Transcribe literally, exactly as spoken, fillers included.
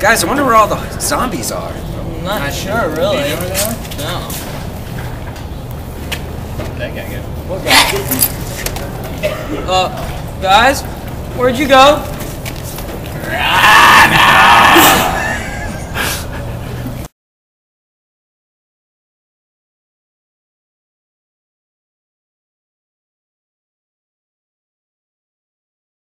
Guys, I wonder where all the zombies are. I'm not, not sure, really. Do you know where they are? No. That guy go. What guy? Uh, guys, where'd you go? Run out!